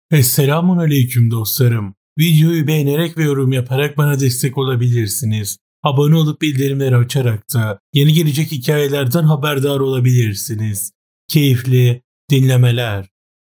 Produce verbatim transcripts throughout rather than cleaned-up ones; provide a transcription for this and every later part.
Esselamun Aleyküm dostlarım. Videoyu beğenerek ve yorum yaparak bana destek olabilirsiniz. Abone olup bildirimleri açarak da yeni gelecek hikayelerden haberdar olabilirsiniz. Keyifli dinlemeler.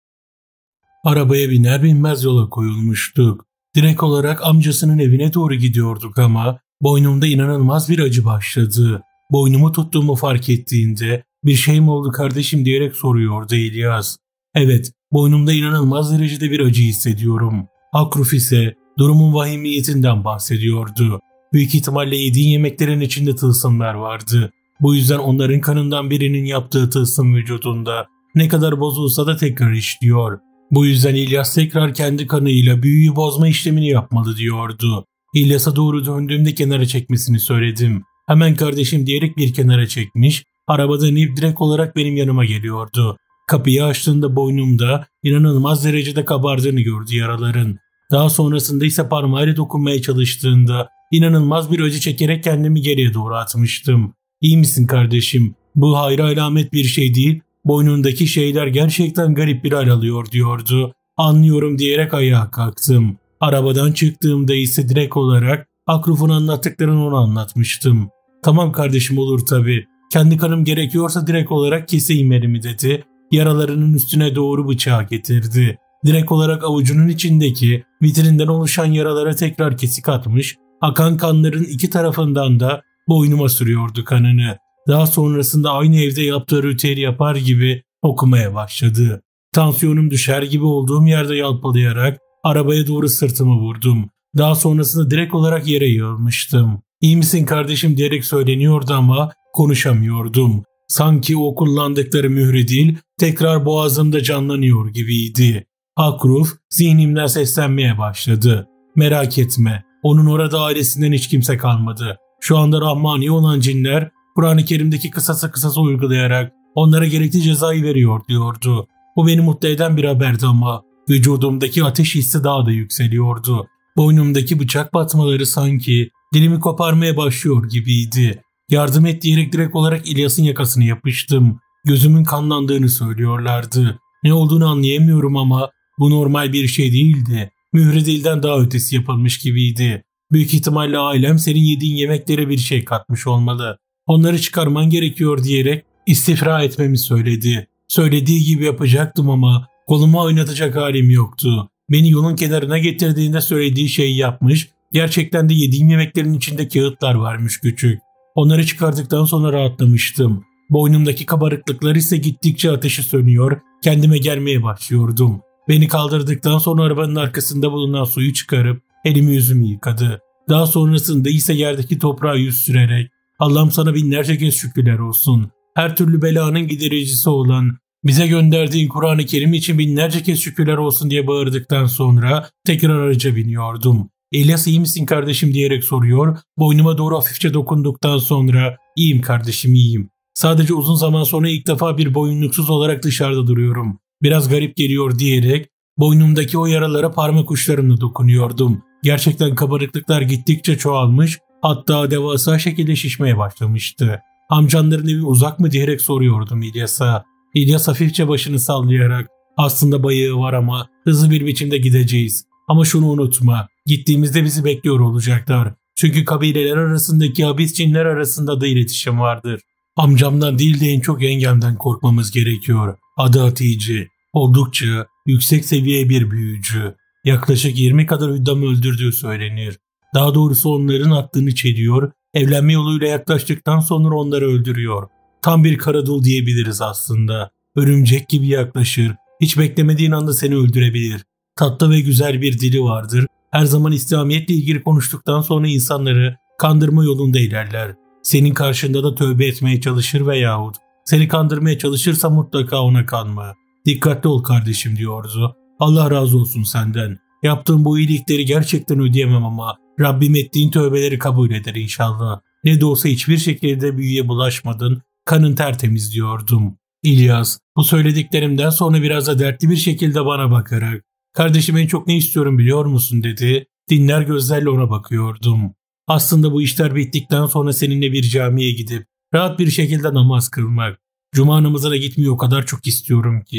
Arabaya biner binmez yola koyulmuştuk. Direkt olarak amcasının evine doğru gidiyorduk ama boynumda inanılmaz bir acı başladı. Boynumu tuttuğumu fark ettiğinde "Bir şey mi oldu kardeşim?" diyerek soruyordu İlyas. Evet, boynumda inanılmaz derecede bir acı hissediyorum. Akruf ise durumun vahimiyetinden bahsediyordu. Büyük ihtimalle yediğin yemeklerin içinde tılsımlar vardı. Bu yüzden onların kanından birinin yaptığı tılsım vücudunda ne kadar bozulsa da tekrar işliyor. Bu yüzden İlyas tekrar kendi kanıyla büyüyü bozma işlemini yapmalı diyordu. İlyas'a doğru döndüğümde kenara çekmesini söyledim. Hemen kardeşim diyerek bir kenara çekmiş, arabadan inip direkt olarak benim yanıma geliyordu. Kapıyı açtığında boynumda inanılmaz derecede kabardığını gördü yaraların. Daha sonrasında ise parmağıyla dokunmaya çalıştığında inanılmaz bir acı çekerek kendimi geriye doğru atmıştım. "İyi misin kardeşim? Bu hayra alamet bir şey değil. Boynundaki şeyler gerçekten garip bir hal alıyor" diyordu. "Anlıyorum" diyerek ayağa kalktım. Arabadan çıktığımda ise direkt olarak Akruf'un anlattıklarını ona anlatmıştım. "Tamam kardeşim, olur tabii. Kendi kanım gerekiyorsa direkt olarak keseyim elimi" dedi. Yaralarının üstüne doğru bıçağı getirdi. Direkt olarak avucunun içindeki vitrinden oluşan yaralara tekrar kesik atmış, akan kanların iki tarafından da boynuma sürüyordu kanını. Daha sonrasında aynı evde yaptığı ritüeli yapar gibi okumaya başladı. Tansiyonum düşer gibi olduğum yerde yalpalayarak arabaya doğru sırtımı vurdum. Daha sonrasında direkt olarak yere yığılmıştım. "İyi misin kardeşim?" diyerek söyleniyordu ama konuşamıyordum. Sanki o kullandıkları mührü değil, tekrar boğazımda canlanıyor gibiydi. Akruf zihnimden seslenmeye başladı. "Merak etme, onun orada ailesinden hiç kimse kalmadı. Şu anda rahmani olan cinler Kur'an-ı Kerim'deki kısasa kısasa uygulayarak onlara gerekli cezayı veriyor" diyordu. Bu beni mutlu eden bir haberdi ama vücudumdaki ateş hissi daha da yükseliyordu. Boynumdaki bıçak batmaları sanki dilimi koparmaya başlıyor gibiydi. "Yardım et" diyerek direkt olarak İlyas'ın yakasını yapıştım. Gözümün kanlandığını söylüyorlardı. Ne olduğunu anlayamıyorum ama bu normal bir şey değildi. Mührü dilden daha ötesi yapılmış gibiydi. "Büyük ihtimalle ailem senin yediğin yemeklere bir şey katmış olmalı. Onları çıkarman gerekiyor" diyerek istifra etmemi söyledi. Söylediği gibi yapacaktım ama kolumu oynatacak halim yoktu. Beni yolun kenarına getirdiğinde söylediği şeyi yapmış, gerçekten de yediğim yemeklerin içinde kağıtlar varmış küçük. Onları çıkardıktan sonra rahatlamıştım. Boynumdaki kabarıklıklar ise gittikçe ateşi sönüyor, kendime gelmeye başlıyordum. Beni kaldırdıktan sonra arabanın arkasında bulunan suyu çıkarıp elimi yüzümü yıkadı. Daha sonrasında ise yerdeki toprağa yüz sürerek "Allah'ım sana binlerce kez şükürler olsun. Her türlü belanın gidericisi olan, bize gönderdiğin Kur'an-ı Kerim için binlerce kez şükürler olsun" diye bağırdıktan sonra tekrar araca biniyordum. "İlyas, iyi misin kardeşim?" diyerek soruyor. Boynuma doğru hafifçe dokunduktan sonra "İyiyim kardeşim, iyiyim. Sadece uzun zaman sonra ilk defa bir boyunluksuz olarak dışarıda duruyorum. Biraz garip geliyor" diyerek boynumdaki o yaralara parmak uçlarımla dokunuyordum. Gerçekten kabarıklıklar gittikçe çoğalmış, hatta devasa şekilde şişmeye başlamıştı. "Amcanların evi uzak mı?" diyerek soruyordum İlyas'a. İlyas hafifçe başını sallayarak "Aslında bayağı var ama hızlı bir biçimde gideceğiz. Ama şunu unutma, gittiğimizde bizi bekliyor olacaklar. Çünkü kabileler arasındaki habis cinler arasında da iletişim vardır. Amcamdan değil de en çok yengemden korkmamız gerekiyor. Adı Hatice. Oldukça yüksek seviye bir büyücü. Yaklaşık yirmi kadar hüddam öldürdüğü söylenir. Daha doğrusu onların aklını çeliyor, evlenme yoluyla yaklaştıktan sonra onları öldürüyor. Tam bir karadul diyebiliriz aslında. Örümcek gibi yaklaşır, hiç beklemediğin anda seni öldürebilir. Tatlı ve güzel bir dili vardır. Her zaman İslamiyetle ilgili konuştuktan sonra insanları kandırma yolunda ilerler. Senin karşında da tövbe etmeye çalışır veyahut seni kandırmaya çalışırsa mutlaka ona kanma. Dikkatli ol kardeşim" diyordu. "Allah razı olsun senden. Yaptığın bu iyilikleri gerçekten ödeyemem ama Rabbim ettiğin tövbeleri kabul eder inşallah. Ne de olsa hiçbir şekilde büyüye bulaşmadın. Kanın tertemiz" diyordum. İlyas bu söylediklerimden sonra biraz da dertli bir şekilde bana bakarak "Kardeşim, en çok ne istiyorum biliyor musun?" dedi. Dinler gözlerle ona bakıyordum. "Aslında bu işler bittikten sonra seninle bir camiye gidip rahat bir şekilde namaz kılmak. Cuma namazına gitmeyi o kadar çok istiyorum ki.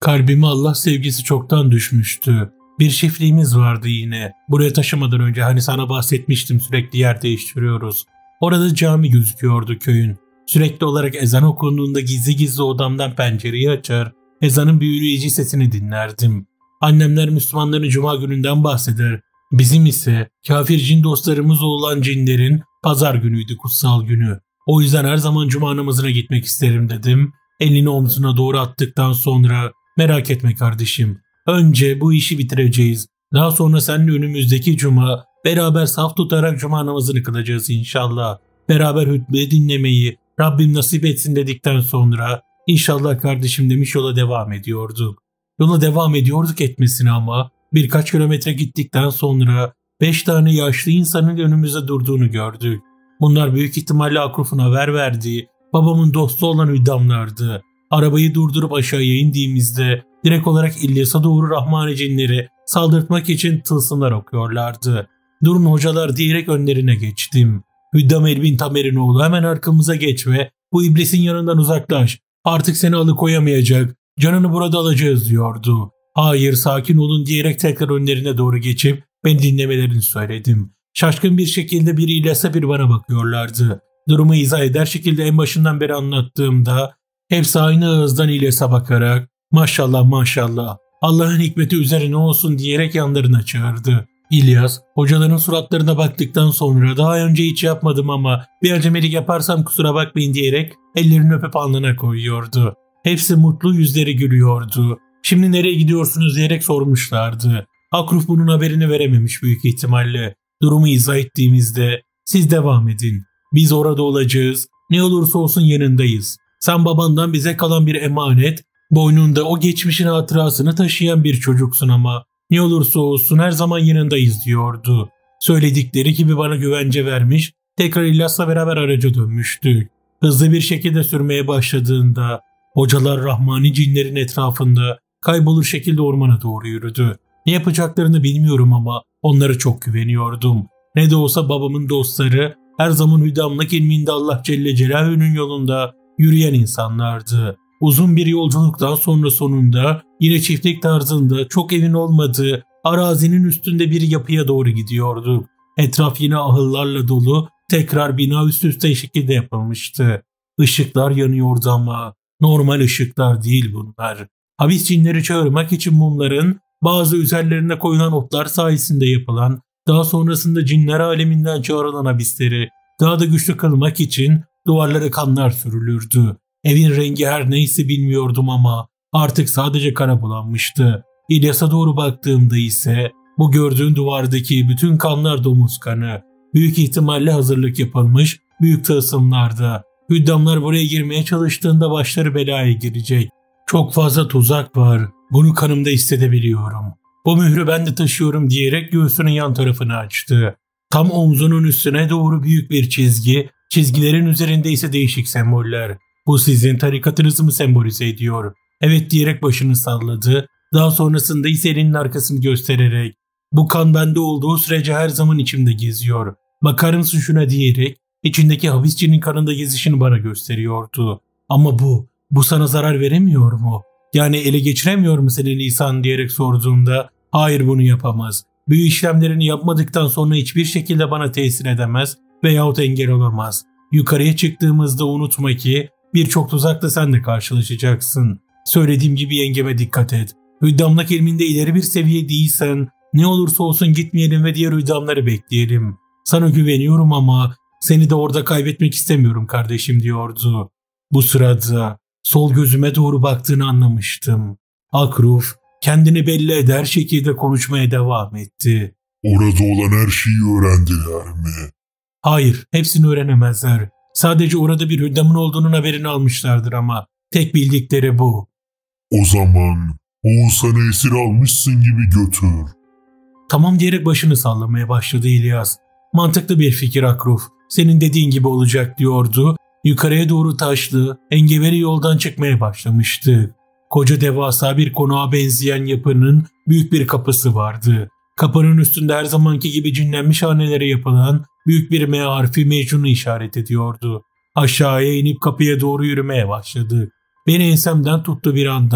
Kalbime Allah sevgisi çoktan düşmüştü. Bir çiftliğimiz vardı yine. Buraya taşımadan önce hani sana bahsetmiştim, sürekli yer değiştiriyoruz. Orada cami gözüküyordu köyün. Sürekli olarak ezan okunduğunda gizli gizli odamdan pencereyi açar, ezanın büyüleyici sesini dinlerdim. Annemler Müslümanların cuma gününden bahseder. Bizim ise kafir cin dostlarımız olan cinlerin pazar günüydü, kutsal günü. O yüzden her zaman cuma namazına gitmek isterim dedim. Elini omzuna doğru attıktan sonra merak etme kardeşim. Önce bu işi bitireceğiz. Daha sonra seninle önümüzdeki cuma beraber saf tutarak cuma namazını kılacağız inşallah. Beraber hutbe dinlemeyi Rabbim nasip etsin dedikten sonra inşallah kardeşim demiş yola devam ediyorduk. Yola devam ediyorduk etmesine ama birkaç kilometre gittikten sonra beş tane yaşlı insanın önümüzde durduğunu gördük. Bunlar büyük ihtimalle Akruf'un haber verdiği babamın dostu olan hüddamlardı. Arabayı durdurup aşağıya indiğimizde direkt olarak İlyas'a doğru Rahmani cinleri saldırtmak için tılsımlar okuyorlardı. Durun hocalar diyerek önlerine geçtim. Hüddam Elbin Tamer'in oğlu hemen arkamıza geç ve bu iblisin yanından uzaklaş. Artık seni alıkoyamayacak. Canını burada alacağız diyordu. Hayır sakin olun diyerek tekrar önlerine doğru geçip beni dinlemelerini söyledim. Şaşkın bir şekilde biri İlyas'a bir bana bakıyorlardı. Durumu izah eder şekilde en başından beri anlattığımda hepsi aynı ağızdan İlyas'a bakarak maşallah maşallah Allah'ın hikmeti üzerine olsun diyerek yanlarına çağırdı. İlyas hocaların suratlarına baktıktan sonra daha önce hiç yapmadım ama bir acemilik yaparsam kusura bakmayın diyerek ellerini öpüp alnına koyuyordu. Hepsi mutlu yüzleri gülüyordu. Şimdi nereye gidiyorsunuz diyerek sormuşlardı. Akruf bunun haberini verememiş büyük ihtimalle. Durumu izah ettiğimizde siz devam edin. Biz orada olacağız. Ne olursa olsun yanındayız. Sen babandan bize kalan bir emanet, boynunda o geçmişin hatırasını taşıyan bir çocuksun ama ne olursa olsun her zaman yanındayız diyordu. Söyledikleri gibi bana güvence vermiş, tekrar İlyas'la beraber araca dönmüştük. Hızlı bir şekilde sürmeye başladığında hocalar Rahmani cinlerin etrafında kaybolur şekilde ormana doğru yürüdü. Ne yapacaklarını bilmiyorum ama onlara çok güveniyordum. Ne de olsa babamın dostları her zaman hüdamlık ilminde Allah Celle Celaluhu'nun yolunda yürüyen insanlardı. Uzun bir yolculuktan sonra sonunda yine çiftlik tarzında çok evin olmadığı arazinin üstünde bir yapıya doğru gidiyorduk. Etraf yine ahıllarla dolu, tekrar bina üst üste şekilde yapılmıştı. Işıklar yanıyordu ama normal ışıklar değil bunlar. Habis cinleri çağırmak için mumların bazı üzerlerine koyulan otlar sayesinde yapılan, daha sonrasında cinler aleminden çağrılan habisleri daha da güçlü kılmak için duvarlara kanlar sürülürdü. Evin rengi her neyse bilmiyordum ama artık sadece kana bulanmıştı. İlyas'a doğru baktığımda ise bu gördüğün duvardaki bütün kanlar domuz kanı. Büyük ihtimalle hazırlık yapılmış büyük tılsımlarda. Hüddamlar buraya girmeye çalıştığında başları belaya girecek. Çok fazla tuzak var. Bunu kanımda hissedebiliyorum. Bu mührü ben de taşıyorum diyerek göğsünün yan tarafını açtı. Tam omzunun üstüne doğru büyük bir çizgi, çizgilerin üzerinde ise değişik semboller. Bu sizin tarikatınızı mı sembolize ediyor? Evet diyerek başını salladı. Daha sonrasında ise elinin arkasını göstererek bu kan bende olduğu sürece her zaman içimde geziyor. Bakar mısın şuna diyerek içindeki habisçinin kanında gezişini bana gösteriyordu. Ama bu, bu sana zarar veremiyor mu? Yani ele geçiremiyor mu seni lisan diyerek sorduğumda hayır bunu yapamaz. Büyü işlemlerini yapmadıktan sonra hiçbir şekilde bana tesir edemez veyahut engel olamaz. Yukarıya çıktığımızda unutma ki birçok tuzakla sen de karşılaşacaksın. Söylediğim gibi yengeme dikkat et. Hüddamlık ilminde ileri bir seviye değilsen ne olursa olsun gitmeyelim ve diğer hüddamları bekleyelim. Sana güveniyorum ama seni de orada kaybetmek istemiyorum kardeşim diyordu. Bu sırada sol gözüme doğru baktığını anlamıştım. Akruf kendini belli eder şekilde konuşmaya devam etti. Orada olan her şeyi öğrendiler mi? Hayır, hepsini öğrenemezler. Sadece orada bir hüddamın olduğunun haberini almışlardır ama tek bildikleri bu. O zaman Oğuzhan'ı esir almışsın gibi götür. Tamam diyerek başını sallamaya başladı İlyas. Mantıklı bir fikir Akruf. Senin dediğin gibi olacak diyordu. Yukarıya doğru taşlı, engebeli yoldan çıkmaya başlamıştı. Koca devasa bir konağa benzeyen yapının büyük bir kapısı vardı. Kapının üstünde her zamanki gibi cinlenmiş hanelere yapılan büyük bir M harfi mecnunu işaret ediyordu. Aşağıya inip kapıya doğru yürümeye başladı. Beni ensemden tuttu bir anda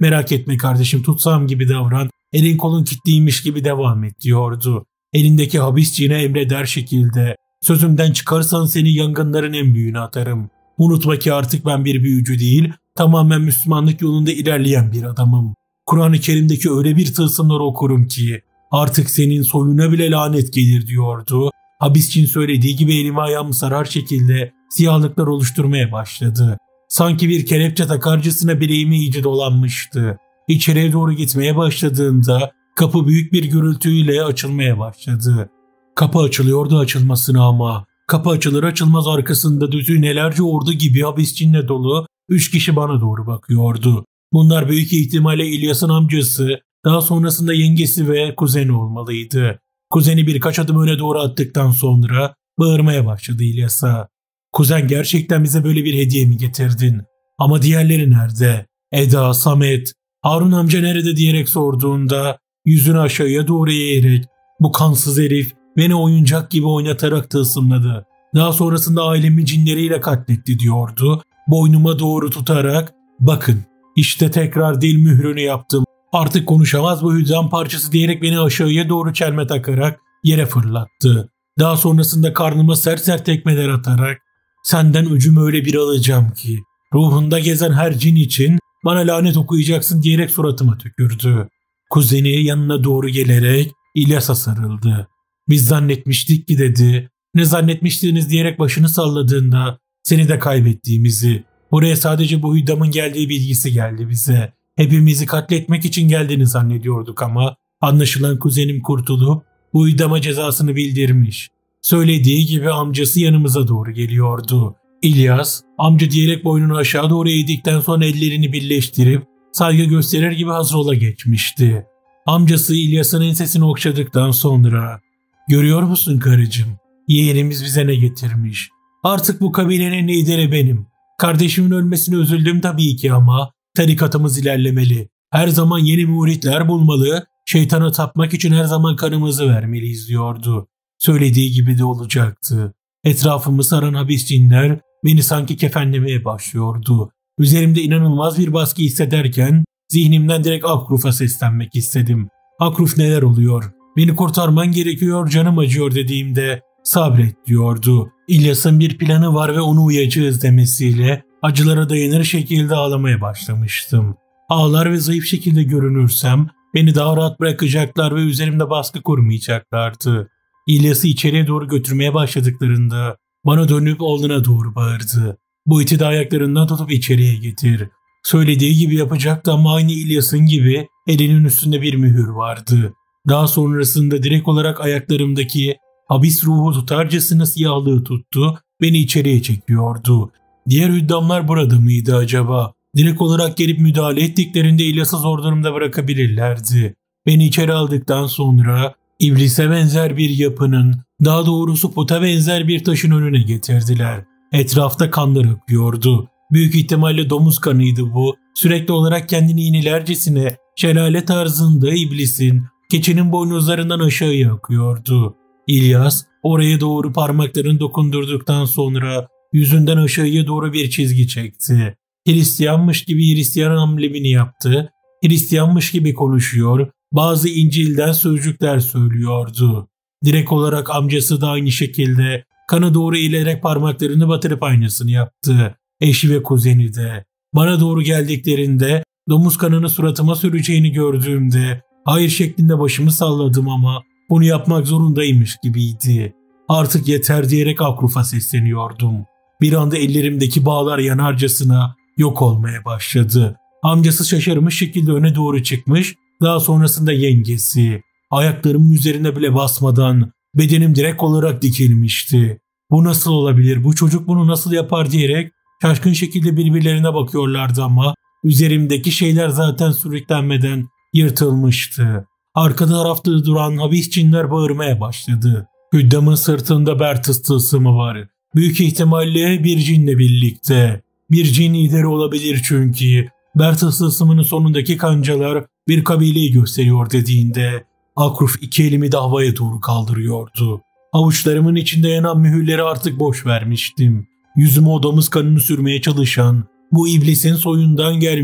Merak etme kardeşim, tutsam gibi davran. Elin kolun kilitliymiş gibi devam et diyordu. Elindeki habisçiğine emreder şekilde. Sözümden çıkarsan seni yangınların en büyüğüne atarım. Unutma ki artık ben bir büyücü değil, tamamen Müslümanlık yolunda ilerleyen bir adamım. Kur'an-ı Kerim'deki öyle bir tılsımlar okurum ki artık senin soyuna bile lanet gelir diyordu. Habisçin söylediği gibi elimi ayağımı sarar şekilde siyahlıklar oluşturmaya başladı. Sanki bir kelepçe takarcasına bileğimi iyice dolanmıştı. İçeriye doğru gitmeye başladığında kapı büyük bir gürültüyle açılmaya başladı. Kapı açılıyordu açılmasına ama kapı açılır açılmaz arkasında düzinelerce ordu gibi habisçinle dolu üç kişi bana doğru bakıyordu. Bunlar büyük ihtimalle İlyas'ın amcası, daha sonrasında yengesi ve kuzeni olmalıydı. Kuzeni birkaç adım öne doğru attıktan sonra bağırmaya başladı İlyas'a. Kuzen, gerçekten bize böyle bir hediye mi getirdin? Ama diğerleri nerede? Eda, Samet, Harun amca nerede diyerek sorduğunda yüzünü aşağıya doğru eğerek bu kansız herif beni oyuncak gibi oynatarak tılsımladı. Daha sonrasında ailemi cinleriyle katletti diyordu. Boynuma doğru tutarak bakın işte tekrar dil mührünü yaptım. Artık konuşamaz bu hüzzam parçası diyerek beni aşağıya doğru çelme takarak yere fırlattı. Daha sonrasında karnıma sert sert tekmeler atarak senden öcümü öyle bir alacağım ki ruhunda gezen her cin için bana lanet okuyacaksın diyerek suratıma tükürdü. Kuzeni yanına doğru gelerek İlyas'a sarıldı. Biz zannetmiştik ki dedi. Ne zannetmiştiniz diyerek başını salladığında seni de kaybettiğimizi. Buraya sadece bu hüddamın geldiği bilgisi geldi bize. Hepimizi katletmek için geldiğini zannediyorduk ama anlaşılan kuzenim kurtulup bu hüddama cezasını bildirmiş. Söylediği gibi amcası yanımıza doğru geliyordu. İlyas amca diyerek boynunu aşağı doğru eğdikten sonra ellerini birleştirip saygı gösterir gibi Hazrol'a geçmişti. Amcası İlyas'ın ensesini okşadıktan sonra "Görüyor musun karıcığım? Yeğenimiz bize ne getirmiş? Artık bu kabilenin lideri benim. Kardeşimin ölmesine üzüldüm tabii ki ama tarikatımız ilerlemeli. Her zaman yeni muritler bulmalı, şeytana tapmak için her zaman kanımızı vermeliyiz" diyordu. Söylediği gibi de olacaktı. Etrafımı saran habis cinler beni sanki kefenlemeye başlıyordu. Üzerimde inanılmaz bir baskı hissederken zihnimden direkt Akruf'a seslenmek istedim. "Akruf, neler oluyor? Beni kurtarman gerekiyor, canım acıyor" dediğimde "Sabret" diyordu. İlyas'ın bir planı var ve onu uyacağız demesiyle acılara dayanır şekilde ağlamaya başlamıştım. Ağlar ve zayıf şekilde görünürsem beni daha rahat bırakacaklar ve üzerimde baskı kurmayacaklardı. İlyas'ı içeriye doğru götürmeye başladıklarında bana dönüp oğluna doğru bağırdı. "Bu iti de ayaklarından tutup içeriye getir." Söylediği gibi yapacaktı ama aynı İlyas'ın gibi elinin üstünde bir mühür vardı. Daha sonrasında direkt olarak ayaklarımdaki habis ruhu tutarcasına siyahlığı tuttu, beni içeriye çekiyordu. Diğer hüddamlar burada mıydı acaba? Direkt olarak gelip müdahale ettiklerinde İlyas'ı zor durumda bırakabilirlerdi. Beni içeri aldıktan sonra iblise benzer bir yapının, daha doğrusu puta benzer bir taşın önüne getirdiler. Etrafta kanlar akıyordu. Büyük ihtimalle domuz kanıydı bu. Sürekli olarak kendini iğnelercesine şelale tarzında iblisin, keçinin boynuzlarından aşağıya akıyordu. İlyas oraya doğru parmaklarını dokundurduktan sonra yüzünden aşağıya doğru bir çizgi çekti. Hristiyanmış gibi Hristiyan amblemini yaptı. Hristiyanmış gibi konuşuyor, bazı İncil'den sözcükler söylüyordu. Direkt olarak amcası da aynı şekilde kana doğru ilerek parmaklarını batırıp aynısını yaptı. Eşi ve kuzeni de. Bana doğru geldiklerinde domuz kanını suratıma süreceğini gördüğümde hayır şeklinde başımı salladım ama bunu yapmak zorundaymış gibiydi. Artık yeter diyerek Akruf'a sesleniyordum. Bir anda ellerimdeki bağlar yanarcasına yok olmaya başladı. Amcası şaşırmış şekilde öne doğru çıkmış, daha sonrasında yengesi. Ayaklarımın üzerine bile basmadan bedenim direkt olarak dikilmişti. "Bu nasıl olabilir, bu çocuk bunu nasıl yapar?" diyerek şaşkın şekilde birbirlerine bakıyorlardı ama üzerimdeki şeyler zaten sürüklenmeden yırtılmıştı. Arka tarafta duran habis cinler bağırmaya başladı. Hüddamın sırtında Bertus tılsımı var. Büyük ihtimalle bir cinle birlikte. Bir cin lideri olabilir çünkü. Bertus tılsımının sonundaki kancalar bir kabileyi gösteriyor dediğinde Akruf iki elimi de havaya doğru kaldırıyordu. Avuçlarımın içinde yanan mühürleri artık boş vermiştim. Yüzüme o domuz kanını sürmeye çalışan, bu iblisin soyundan gelmiş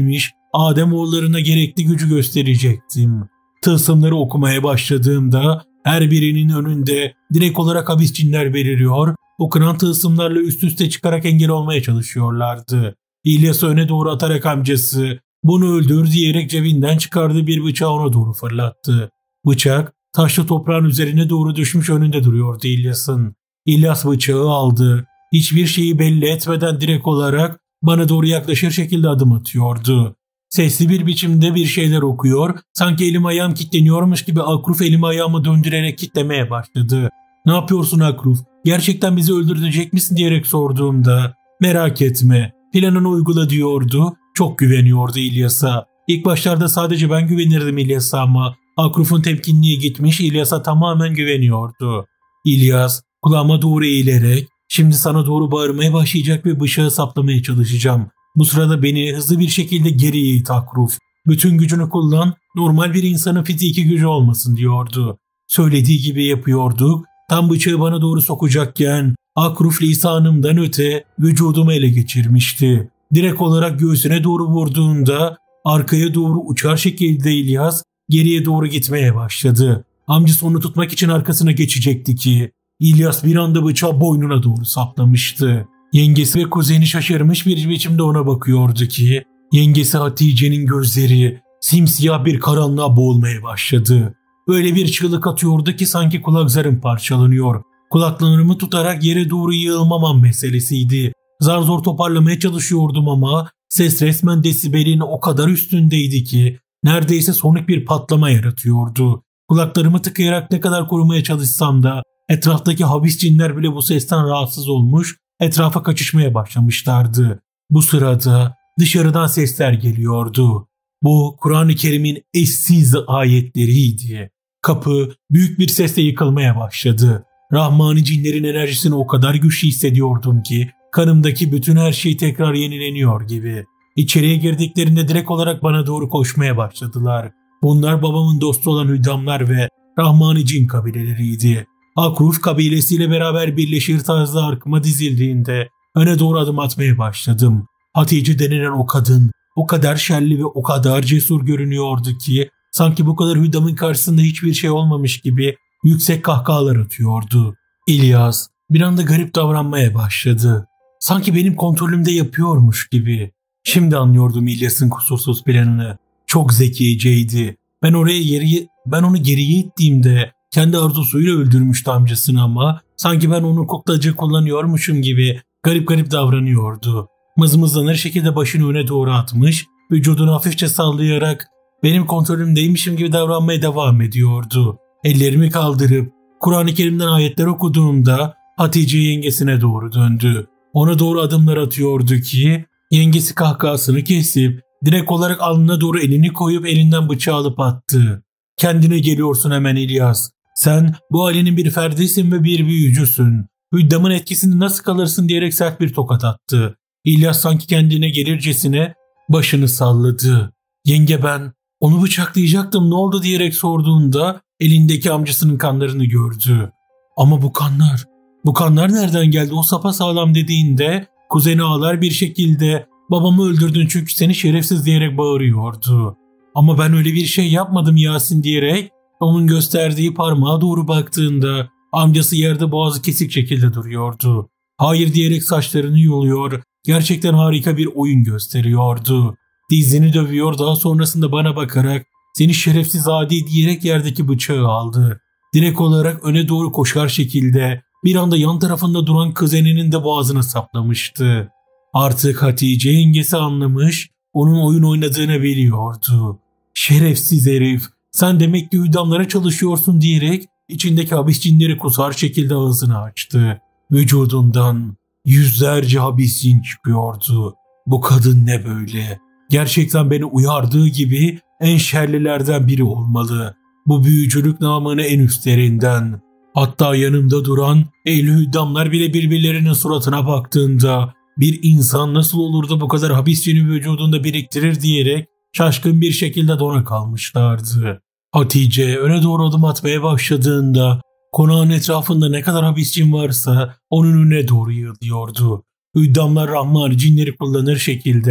Ademoğullarına gerekli gücü gösterecektim. Tılsımları okumaya başladığımda her birinin önünde direkt olarak habis cinler beliriyor, okunan tılsımlarla üst üste çıkarak engel olmaya çalışıyorlardı. İlyas'ı öne doğru atarak amcası "Bunu öldür" diyerek cebinden çıkardığı bir bıçağı ona doğru fırlattı. Bıçak taşlı toprağın üzerine doğru düşmüş önünde duruyordu İlyas'ın. İlyas bıçağı aldı. Hiçbir şeyi belli etmeden direkt olarak bana doğru yaklaşır şekilde adım atıyordu. Sesli bir biçimde bir şeyler okuyor, sanki elim ayağım kilitleniyormuş gibi Akruf elimi ayağımı döndürerek kilitlemeye başladı. "Ne yapıyorsun Akruf? Gerçekten bizi öldürecek misin?" diyerek sorduğumda "Merak etme, planını uygula" diyordu. Çok güveniyordu İlyas'a. İlk başlarda sadece ben güvenirdim İlyas'a ama Akruf'un temkinliği gitmiş, İlyas'a tamamen güveniyordu. İlyas kulağıma doğru eğilerek "Şimdi sana doğru bağırmaya başlayacak ve bıçağı saplamaya çalışacağım. Bu sırada beni hızlı bir şekilde geriye it Akruf. Bütün gücünü kullan, normal bir insanın fiziki gücü olmasın" diyordu. Söylediği gibi yapıyorduk. Tam bıçağı bana doğru sokacakken Akruf lisanımdan öte vücudumu ele geçirmişti. Direkt olarak göğsüne doğru vurduğunda arkaya doğru uçar şekilde İlyas geriye doğru gitmeye başladı. Amcası onu tutmak için arkasına geçecekti ki İlyas bir anda bıçağı boynuna doğru saplamıştı. Yengesi ve kuzeni şaşırmış bir biçimde ona bakıyordu ki yengesi Hatice'nin gözleri simsiyah bir karanlığa boğulmaya başladı. Öyle bir çığlık atıyordu ki sanki kulak zarım parçalanıyor. Kulaklarımı tutarak yere doğru yığılmamam meselesiydi. Zar zor toparlamaya çalışıyordum ama ses resmen desibelin o kadar üstündeydi ki neredeyse sonik bir patlama yaratıyordu. Kulaklarımı tıkayarak ne kadar korumaya çalışsam da etraftaki habis cinler bile bu sesten rahatsız olmuş, etrafa kaçışmaya başlamışlardı. Bu sırada dışarıdan sesler geliyordu. Bu Kur'an-ı Kerim'in eşsiz ayetleriydi. Kapı büyük bir sesle yıkılmaya başladı. Rahmani cinlerin enerjisini o kadar güçlü hissediyordum ki kanımdaki bütün her şey tekrar yenileniyor gibi. İçeriye girdiklerinde direkt olarak bana doğru koşmaya başladılar. Bunlar babamın dostu olan hüddamlar ve Rahmani cin kabileleriydi. Akruf kabilesiyle beraber birleşir tarzda arkama dizildiğinde öne doğru adım atmaya başladım. Hatice denilen o kadın o kadar şerli ve o kadar cesur görünüyordu ki sanki bu kadar hüddamın karşısında hiçbir şey olmamış gibi yüksek kahkahalar atıyordu. İlyas bir anda garip davranmaya başladı. Sanki benim kontrolümde yapıyormuş gibi. Şimdi anlıyordum İlyas'ın kusursuz planını. Çok zekiceydi. Ben oraya geriye, ben onu geriye ittiğimde kendi arzusuyla öldürmüştü amcasını ama sanki ben onu kuklacı kullanıyormuşum gibi garip garip davranıyordu. Mızmızlanır şekilde başını öne doğru atmış, vücudunu hafifçe sallayarak benim kontrolümdeymişim gibi davranmaya devam ediyordu. Ellerimi kaldırıp Kur'an-ı Kerim'den ayetler okuduğumda Hatice yengesine doğru döndü. Ona doğru adımlar atıyordu ki yengesi kahkahasını kesip direkt olarak alnına doğru elini koyup elinden bıçağı alıp attı. "Kendine geliyorsun hemen İlyas. Sen bu ailenin bir ferdisin ve bir büyücüsün. Hüddamın etkisini nasıl kalırsın?" diyerek sert bir tokat attı. İlyas sanki kendine gelircesine başını salladı. "Yenge ben onu bıçaklayacaktım, ne oldu?" diyerek sorduğunda elindeki amcasının kanlarını gördü. "Ama bu kanlar, bu kanlar nereden geldi? O sapasağlam" dediğinde kuzeni ağlar bir şekilde "Babamı öldürdün çünkü seni şerefsiz" diyerek bağırıyordu. "Ama ben öyle bir şey yapmadım Yasin" diyerek onun gösterdiği parmağa doğru baktığında amcası yerde boğazı kesik şekilde duruyordu. "Hayır" diyerek saçlarını yoluyor, gerçekten harika bir oyun gösteriyordu. Dizini dövüyor, daha sonrasında bana bakarak "Seni şerefsiz adi" diyerek yerdeki bıçağı aldı. Direkt olarak öne doğru koşar şekilde bir anda yan tarafında duran kuzeninin de boğazına saplamıştı. Artık Hatice yengesi anlamış, onun oyun oynadığını biliyordu. "Şerefsiz herif, sen demek ki hüddamlara çalışıyorsun" diyerek içindeki habis cinleri kusar şekilde ağzını açtı. Vücudundan yüzlerce habis cin çıkıyordu. Bu kadın ne böyle? Gerçekten beni uyardığı gibi en şerlilerden biri olmalı. Bu büyücülük namını en üstlerinden. Hatta yanımda duran ehli hüddamlar bile birbirlerinin suratına baktığında bir insan nasıl olur da bu kadar habis cini vücudunda biriktirir diyerek şaşkın bir şekilde dona kalmışlardı. Hatice öne doğru adım atmaya başladığında konağın etrafında ne kadar habis cin varsa onun önüne doğru yığılıyordu. Hüddamlar Rahmani cinleri kullanır şekilde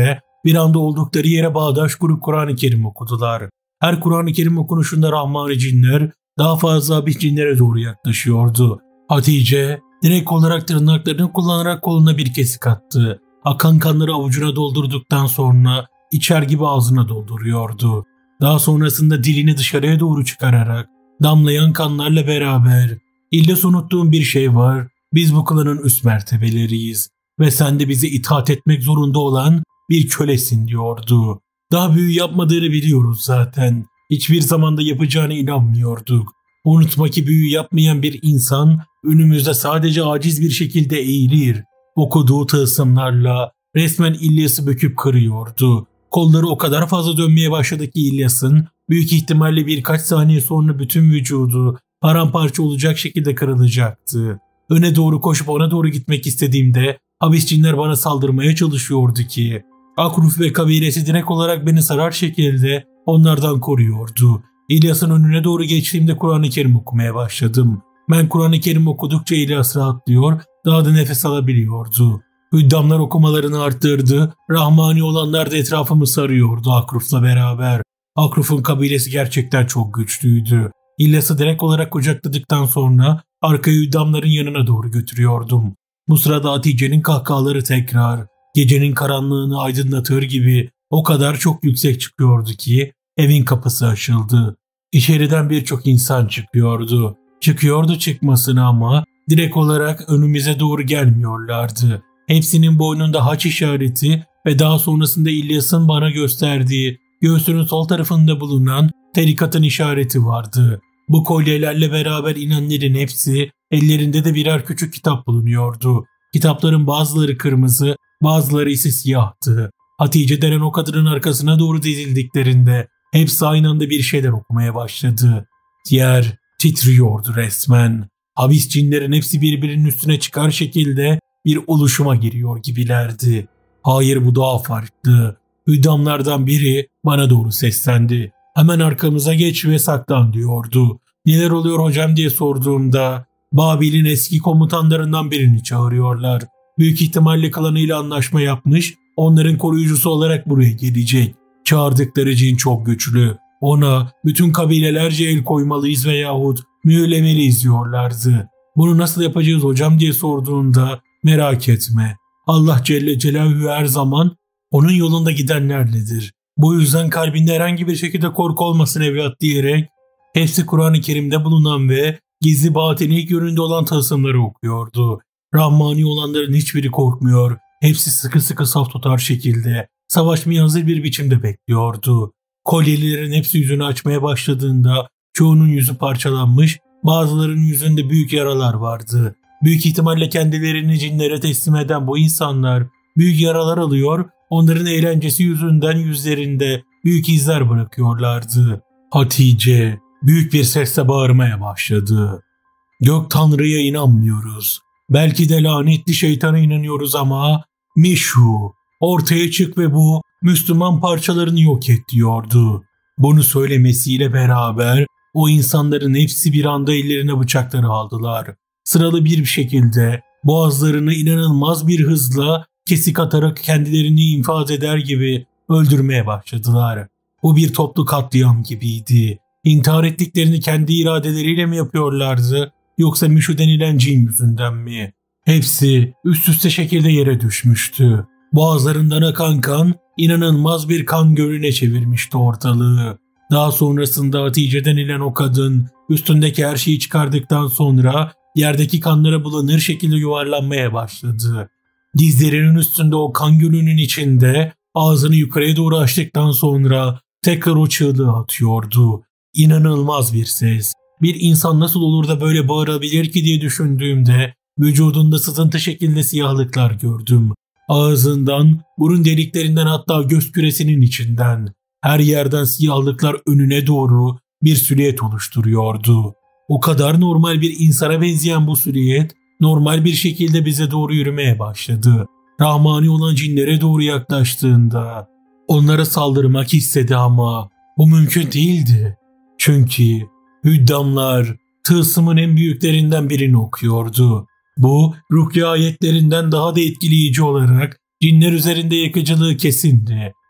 Bir anda oldukları yere bağdaş kurup Kur'an-ı Kerim okudular. Her Kur'an-ı Kerim okunuşunda rahmani cinler daha fazla habis cinlere doğru yaklaşıyordu. Hatice direkt olarak tırnaklarını kullanarak koluna bir kesik attı. Akan kanları avucuna doldurduktan sonra içer gibi ağzına dolduruyordu. Daha sonrasında dilini dışarıya doğru çıkararak damlayan kanlarla beraber "İlyas, unuttuğum bir şey var. Biz bu klanın üst mertebeleriyiz ve sen de bizi itaat etmek zorunda olan bir kölesin" diyordu. Daha büyü yapmadığını biliyoruz zaten. Hiçbir zamanda yapacağına inanmıyorduk. Unutma ki büyü yapmayan bir insan önümüzde sadece aciz bir şekilde eğilir. Okuduğu tılsımlarla resmen İlyas'ı büküp kırıyordu. Kolları o kadar fazla dönmeye başladı ki İlyas'ın büyük ihtimalle birkaç saniye sonra bütün vücudu paramparça olacak şekilde kırılacaktı. Öne doğru koşup ona doğru gitmek istediğimde habis cinler bana saldırmaya çalışıyordu ki Akruf ve kabilesi direkt olarak beni sarar şekilde onlardan koruyordu. İlyas'ın önüne doğru geçtiğimde Kur'an-ı Kerim okumaya başladım. Ben Kur'an-ı Kerim okudukça İlyas rahatlıyor, daha da nefes alabiliyordu. Hüddamlar okumalarını arttırdı, rahmani olanlar da etrafımı sarıyordu Akruf'la beraber. Akruf'un kabilesi gerçekten çok güçlüydü. İlyas'ı direkt olarak kucakladıktan sonra arkayı hüddamların yanına doğru götürüyordum. Bu sırada Hatice'nin kahkahaları tekrar gecenin karanlığını aydınlatır gibi o kadar çok yüksek çıkıyordu ki evin kapısı açıldı. İçeriden birçok insan çıkıyordu. Çıkıyordu çıkmasına ama direkt olarak önümüze doğru gelmiyorlardı. Hepsinin boynunda haç işareti ve daha sonrasında İlyas'ın bana gösterdiği göğsünün sol tarafında bulunan tarikatın işareti vardı. Bu kolyelerle beraber inenlerin hepsi ellerinde de birer küçük kitap bulunuyordu. Kitapların bazıları kırmızı, bazıları ise siyahtı. Hatice denen o kadının arkasına doğru dizildiklerinde hepsi aynı anda bir şeyler okumaya başladı. Yer titriyordu resmen. Habis cinlerin hepsi birbirinin üstüne çıkar şekilde bir oluşuma giriyor gibilerdi. Hayır, bu daha farklı. Hüddamlardan biri bana doğru seslendi. Hemen arkamıza geç ve saklan diyordu. Neler oluyor hocam diye sorduğumda Babil'in eski komutanlarından birini çağırıyorlar. Büyük ihtimalle klanıyla anlaşma yapmış, onların koruyucusu olarak buraya gelecek. Çağırdıkları cin çok güçlü. Ona bütün kabilelerce el koymalıyız veyahut mühürlemeliyiz diyorlardı. Bunu nasıl yapacağız hocam diye sorduğunda merak etme. Allah Celle Celaluhu her zaman onun yolunda gidenlerledir. Bu yüzden kalbinde herhangi bir şekilde korku olmasın evlat diyerek hepsi Kur'an-ı Kerim'de bulunan ve gizli batini ilk yönünde olan tılsımları okuyordu. Rahmani olanların hiçbiri korkmuyor. Hepsi sıkı sıkı saf tutar şekilde savaşmaya hazır bir biçimde bekliyordu. Kolyelilerin hepsi yüzünü açmaya başladığında çoğunun yüzü parçalanmış, bazılarının yüzünde büyük yaralar vardı. Büyük ihtimalle kendilerini cinlere teslim eden bu insanlar büyük yaralar alıyor, onların eğlencesi yüzünden yüzlerinde büyük izler bırakıyorlardı. Hatice büyük bir sesle bağırmaya başladı. Gök Tanrı'ya inanmıyoruz. Belki de lanetli şeytana inanıyoruz ama Mişu ortaya çık ve bu Müslüman parçalarını yok et diyordu. Bunu söylemesiyle beraber o insanların hepsi bir anda ellerine bıçakları aldılar. Sıralı bir şekilde boğazlarını inanılmaz bir hızla kesik atarak kendilerini infaz eder gibi öldürmeye başladılar. Bu bir toplu katliam gibiydi. İntihar ettiklerini kendi iradeleriyle mi yapıyorlardı yoksa Mişu denilen cin yüzünden mi? Hepsi üst üste şekilde yere düşmüştü. Boğazlarından akan kan inanılmaz bir kan gölüne çevirmişti ortalığı. Daha sonrasında Hatice denilen o kadın üstündeki her şeyi çıkardıktan sonra yerdeki kanlara bulanır şekilde yuvarlanmaya başladı. Dizlerinin üstünde o kan gölünün içinde ağzını yukarıya doğru açtıktan sonra tekrar o çığlığı atıyordu. İnanılmaz bir ses. Bir insan nasıl olur da böyle bağırabilir ki diye düşündüğümde vücudunda sızıntı şeklinde siyahlıklar gördüm. Ağzından, burun deliklerinden hatta göz küresinin içinden her yerden siyahlıklar önüne doğru bir silüet oluşturuyordu. O kadar normal bir insana benzeyen bu silüet normal bir şekilde bize doğru yürümeye başladı. Rahmani olan cinlere doğru yaklaştığında onlara saldırmak istedi ama bu mümkün değildi. Çünkü hüddamlar tılsımın en büyüklerinden birini okuyordu. Bu ruhya ayetlerinden daha da etkileyici olarak cinler üzerinde yakıcılığı kesindi.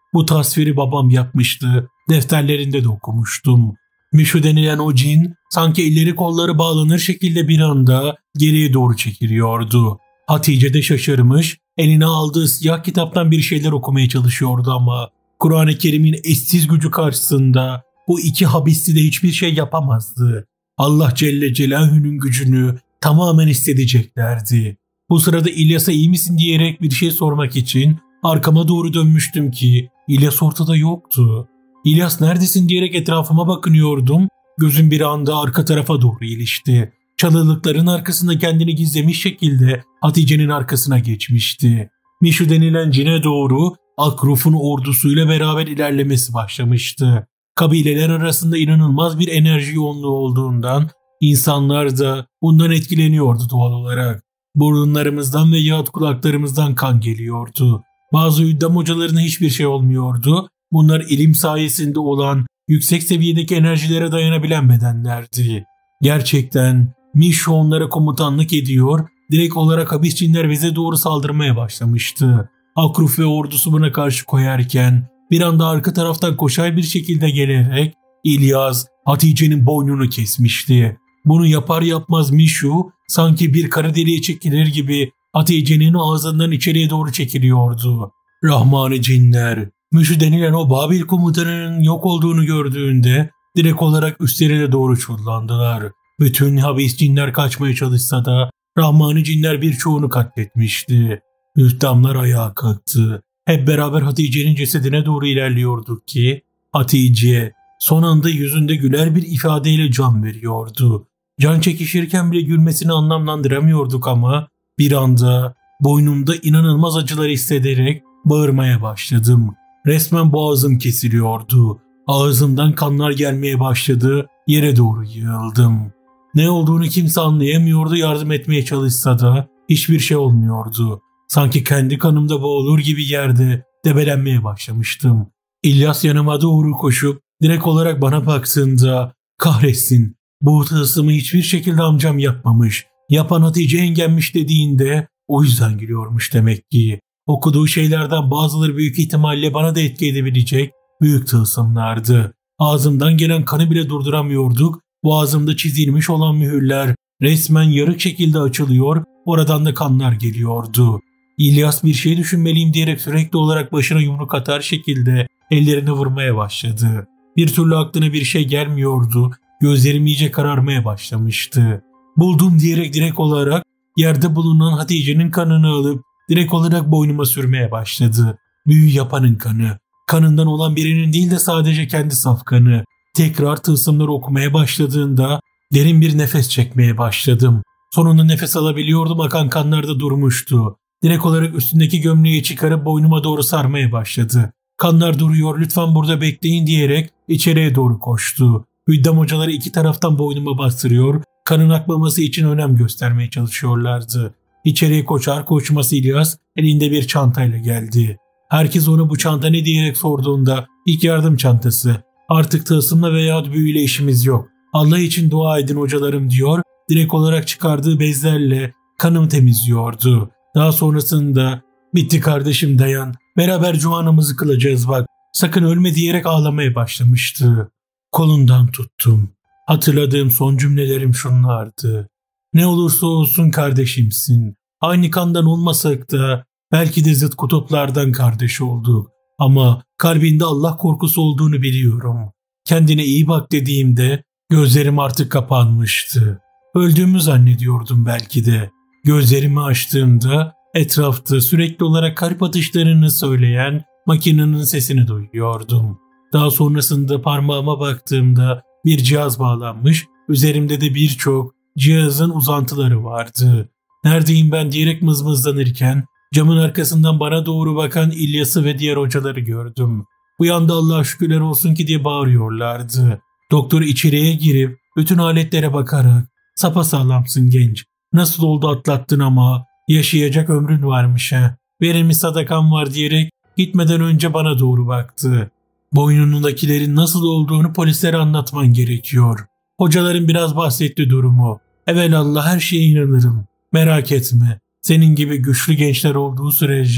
Bu tasviri babam yapmıştı. Defterlerinde de okumuştum. Mişu denilen o cin sanki elleri kolları bağlanır şekilde bir anda geriye doğru çekiliyordu. Hatice de şaşırmış, eline aldığı siyah kitaptan bir şeyler okumaya çalışıyordu ama Kur'an-ı Kerim'in eşsiz gücü karşısında bu iki habisli de hiçbir şey yapamazdı. Allah Celle Celaluhu'nun gücünü tamamen hissedeceklerdi. Bu sırada İlyas'a iyi misin diyerek bir şey sormak için arkama doğru dönmüştüm ki İlyas ortada yoktu. İlyas neredesin diyerek etrafıma bakınıyordum. Gözüm bir anda arka tarafa doğru ilişti. Çalılıkların arkasında kendini gizlemiş şekilde Hatice'nin arkasına geçmişti. Mişu denilen cine doğru Akruf'un ordusuyla beraber ilerlemesi başlamıştı. Kabileler arasında inanılmaz bir enerji yoğunluğu olduğundan insanlar da bundan etkileniyordu doğal olarak. Burunlarımızdan ve yahut kulaklarımızdan kan geliyordu. Bazı üddam hocalarına hiçbir şey olmuyordu. Bunlar ilim sayesinde olan yüksek seviyedeki enerjilere dayanabilen bedenlerdi. Gerçekten Mişu onlara komutanlık ediyor, direkt olarak habis cinler bize doğru saldırmaya başlamıştı. Akruf ve ordusu buna karşı koyarken bir anda arka taraftan koşar bir şekilde gelerek İlyas Hatice'nin boynunu kesmişti. Bunu yapar yapmaz Mişu sanki bir kara deliğe çekilir gibi Hatice'nin ağzından içeriye doğru çekiliyordu. Rahmani cinler, Mişu denilen o Babil komutanının yok olduğunu gördüğünde direkt olarak üstlerine doğru çullandılar. Bütün habis cinler kaçmaya çalışsa da Rahmani cinler birçoğunu katletmişti. Ühdamlar ayağa kalktı. Hep beraber Hatice'nin cesedine doğru ilerliyorduk ki Hatice son anda yüzünde güler bir ifadeyle can veriyordu. Can çekişirken bile gülmesini anlamlandıramıyorduk ama bir anda boynumda inanılmaz acılar hissederek bağırmaya başladım. Resmen boğazım kesiliyordu. Ağzımdan kanlar gelmeye başladı. Yere doğru yığıldım. Ne olduğunu kimse anlayamıyordu, yardım etmeye çalışsa da hiçbir şey olmuyordu. Sanki kendi kanımda boğulur gibi yerde debelenmeye başlamıştım. İlyas yanıma doğru koşup direkt olarak bana baktığında kahretsin bu tılsımı hiçbir şekilde amcam yapmamış. Yapan Hatice yengenmiş dediğinde o yüzden gülüyormuş demek ki. Okuduğu şeylerden bazıları büyük ihtimalle bana da etki edebilecek büyük tılsımlardı. Ağzımdan gelen kanı bile durduramıyorduk. Boğazımda çizilmiş olan mühürler resmen yarık şekilde açılıyor, oradan da kanlar geliyordu. İlyas bir şey düşünmeliyim diyerek sürekli olarak başına yumruk atar şekilde ellerini vurmaya başladı. Bir türlü aklına bir şey gelmiyordu. Gözlerim iyice kararmaya başlamıştı. Buldum diyerek direkt olarak yerde bulunan Hatice'nin kanını alıp direkt olarak boynuma sürmeye başladı. Büyü yapanın kanı. Kanından olan birinin değil de sadece kendi saf kanı. Tekrar tılsımları okumaya başladığında derin bir nefes çekmeye başladım. Sonunda nefes alabiliyordum, akan kanlar da durmuştu. Direkt olarak üstündeki gömleği çıkarıp boynuma doğru sarmaya başladı. Kanlar duruyor, lütfen burada bekleyin diyerek içeriye doğru koştu. Hüddam hocaları iki taraftan boynuma bastırıyor, kanın akmaması için önem göstermeye çalışıyorlardı. İçeriye koşar koşması İlyas elinde bir çantayla geldi. Herkes ona bu çanta ne diyerek sorduğunda ilk yardım çantası. Artık tılsımla veya büyüyle işimiz yok. Allah için dua edin hocalarım diyor. Direkt olarak çıkardığı bezlerle kanımı temizliyordu. Daha sonrasında bitti kardeşim dayan. Beraber cuanamızı kılacağız bak. Sakın ölme diyerek ağlamaya başlamıştı. Kolundan tuttum. Hatırladığım son cümlelerim şunlardı. Ne olursa olsun kardeşimsin. Aynı kandan olmasak da belki de zıt kutuplardan kardeş olduk. Ama kalbinde Allah korkusu olduğunu biliyorum. Kendine iyi bak dediğimde gözlerim artık kapanmıştı. Öldüğümü zannediyordum belki de. Gözlerimi açtığımda etrafta sürekli olarak kalp atışlarını söyleyen makinenin sesini duyuyordum. Daha sonrasında parmağıma baktığımda bir cihaz bağlanmış, üzerimde de birçok cihazın uzantıları vardı. Neredeyim ben diyerek mızmızlanırken camın arkasından bana doğru bakan İlyas'ı ve diğer hocaları gördüm. Bu yanda Allah'a şükürler olsun ki diye bağırıyorlardı. Doktor içeriye girip bütün aletlere bakarak sapasağlamsın genç. Nasıl oldu atlattın ama yaşayacak ömrün varmış ha. Verilmiş sadakan var diyerek gitmeden önce bana doğru baktı. Boynundakilerin nasıl olduğunu polislere anlatman gerekiyor. Hocaların biraz bahsetti durumu. Evelallah her şeye inanırım. Merak etme. Senin gibi güçlü gençler olduğu sürece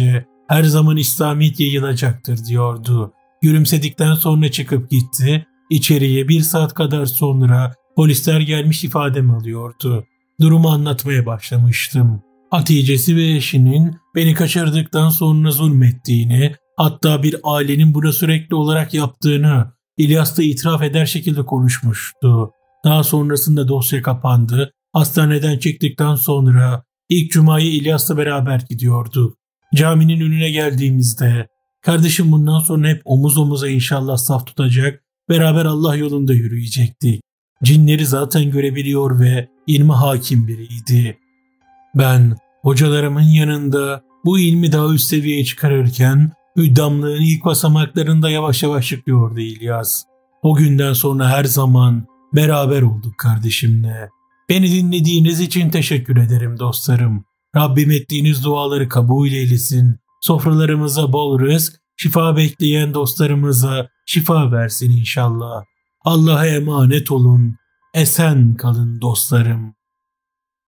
her zaman İslamiyet yayılacaktır diyordu. Gülümsedikten sonra çıkıp gitti. İçeriye bir saat kadar sonra polisler gelmiş ifademi alıyordu. Durumu anlatmaya başlamıştım. Hatice'si ve eşinin beni kaçırdıktan sonra zulmettiğini, hatta bir ailenin buna sürekli olarak yaptığını İlyas da itiraf eder şekilde konuşmuştu. Daha sonrasında dosya kapandı. Hastaneden çıktıktan sonra ilk cumayı İlyas'la beraber gidiyorduk. Caminin önüne geldiğimizde kardeşim bundan sonra hep omuz omuza inşallah saf tutacak, beraber Allah yolunda yürüyecektik. Cinleri zaten görebiliyor ve ilme hakim biriydi. Ben hocalarımın yanında bu ilmi daha üst seviyeye çıkarırken hüddamlığın ilk basamaklarında yavaş yavaş çıkıyordu İlyas. O günden sonra her zaman beraber olduk kardeşimle. Beni dinlediğiniz için teşekkür ederim dostlarım. Rabbim ettiğiniz duaları kabul eylesin. Sofralarımıza bol rızk, şifa bekleyen dostlarımıza şifa versin inşallah. Allah'a emanet olun. Esen kalın dostlarım.